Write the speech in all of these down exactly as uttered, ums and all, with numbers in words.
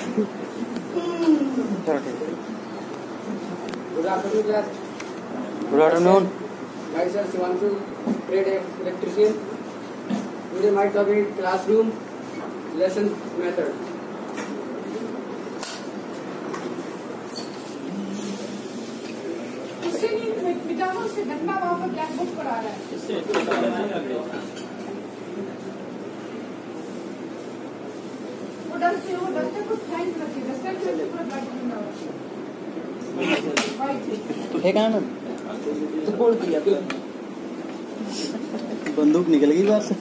Good afternoon, class. Good afternoon. Myself Shivanshu, grade electrician. Today my topic is classroom lesson method. इससे नहीं मिटानो, उससे गंदा वहाँ पर ब्लैक बोर्ड पर आ रहा है। वो डरते वो डरते कुछ टाइम लगती है, डस्टर से पूरा ब्लैक बोर्ड ना हो। है कहाँ ना? तो बोल दिया तो बंदूक निकल गई बाहर से।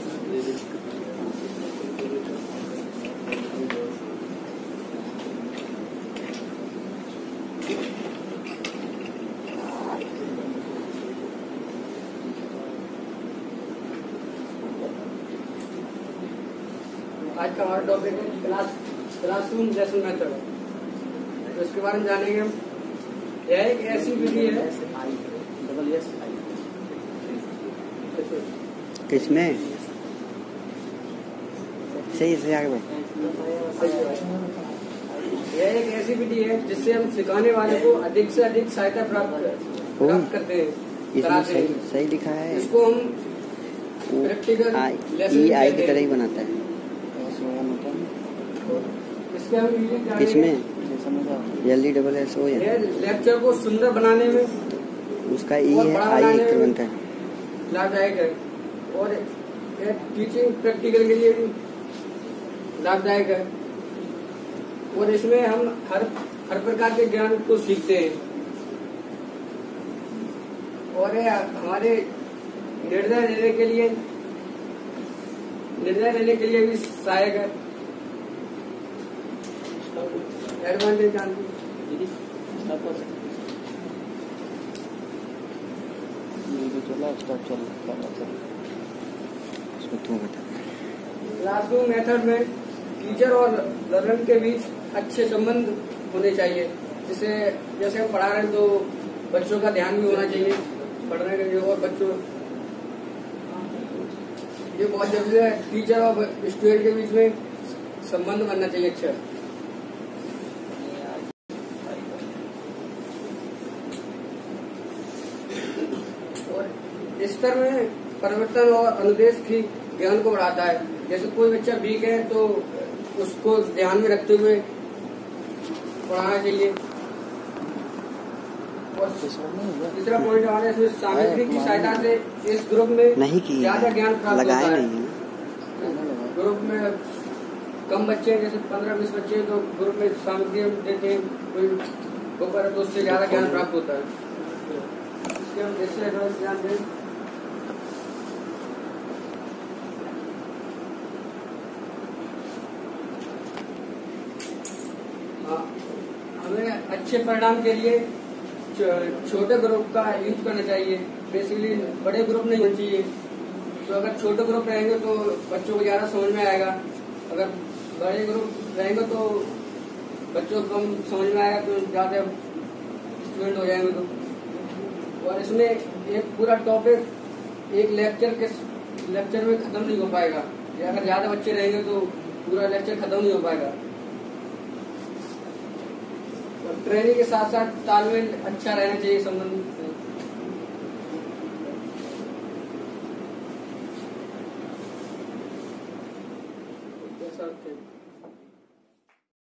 आज का हमारा टॉपिक है क्लास क्लासरूम लेसन मेथड। तो इसके बारे में जानेंगे हम। यह एक ऐसी विधि है किसमें सही से आगे बढ़। यह एक ऐसी विधि है जिससे हम सिखाने वाले को अधिक से अधिक सहायता प्राप्त प्राप्त करते हैं, कराते हैं। सही लिखा है। इसको हम प्रैक्टिकल लेसन ई आई की तरह ही बनाता है। इसके हम किसमें जल्दी डबल एस ओ है। लेक्चर को सुंदर बनाने में उसका ई है, आई एक बनता है, लाभदायक है। और टीचिंग प्रैक्टिकल के लिए भी लाभदायक है। और इसमें हम हर हर प्रकार के ज्ञान को सीखते हैं। और हमारे निर्णय लेने के लिए निर्णय लेने के लिए भी सहायक है। एडवांटेज जानते क्लासरूम मेथड में टीचर और लर्नर के बीच अच्छे संबंध होने चाहिए। जिससे जैसे हम पढ़ा रहे हैं तो बच्चों का ध्यान भी होना चाहिए पढ़ने के लिए। और बच्चों ये बहुत जरूरी है, टीचर और स्टूडेंट के बीच में संबंध बनना चाहिए अच्छा। स्तर में परिवर्तन और अनुदेश की ज्ञान को बढ़ाता है। जैसे कोई बच्चा वीक है तो उसको ध्यान में रखते हुए पढ़ाना चाहिए। और तीसरा पॉइंट हमारे इसमें सामग्री की सहायता से इस ग्रुप में नहीं की ज्यादा ज्ञान प्राप्त होता है। नहीं ग्रुप में कम बच्चे हैं, जैसे पंद्रह बीस बच्चे हैं, तो ग्रुप में सामग्री हम देते हैं कोई बुक है तो उससे ज्यादा ज्ञान प्राप्त होता है। इसके हम जैसे ध्यान दें। हमें अच्छे परिणाम के लिए छोटे ग्रुप का यूज करना चाहिए। बेसिकली बड़े ग्रुप नहीं होने चाहिए। तो अगर छोटे ग्रुप रहेंगे तो बच्चों को ज्यादा समझ में आएगा। अगर बड़े ग्रुप रहेंगे तो बच्चों को कम समझ में आएगा, तो ज्यादा स्टूडेंट हो जाएंगे। तो और इसमें एक पूरा टॉपिक एक लेक्चर के लेक्चर में खत्म नहीं हो पाएगा। अगर ज्यादा बच्चे रहेंगे तो पूरा लेक्चर खत्म नहीं हो पाएगा। ट्रेनिंग के साथ साथ तालमेल अच्छा रहना चाहिए संबंध।